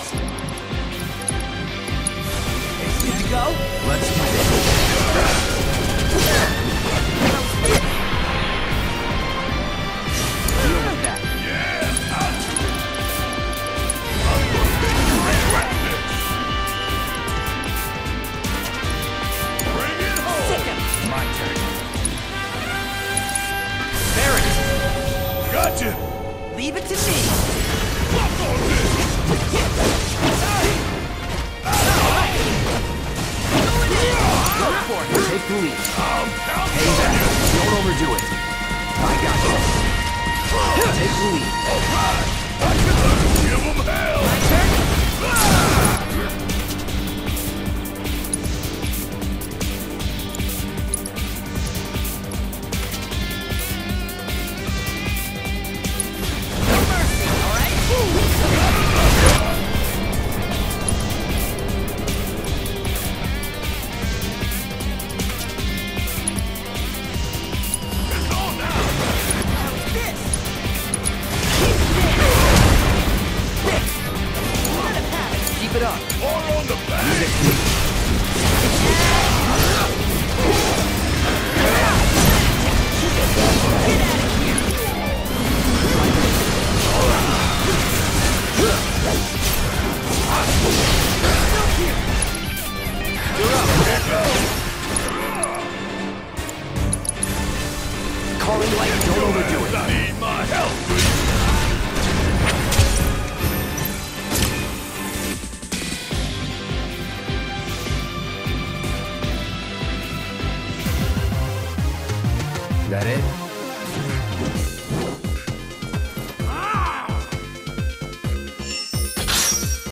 Good to go? Let's do this. Deal with that. Bring it home! Sick him. My turn. Barret, Gotcha! leave it to me. Fuck on this! Go for it. Take the lead. I'm counting Hey on there. you! Don't overdo it. I got you. Take the lead. Alright! I can let him give him hell! My turn? No mercy, all right? It's on now! How's this? Let him have it. Keep it up. More on the back! Calling light, don't overdo it. Need my help, do you? That it?